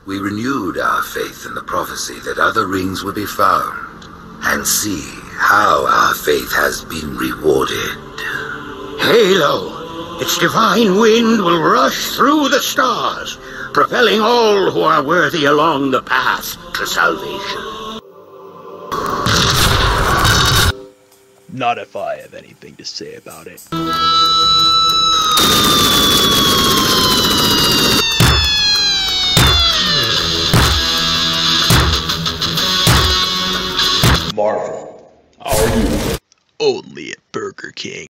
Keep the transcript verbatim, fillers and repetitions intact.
we renewed our faith in the prophecy that other rings would be found, and see how our faith has been rewarded. Halo, its divine wind will rush through the stars, propelling all who are worthy along the path to salvation. Not if I have anything to say about it. Marvel, are you only at Burger King?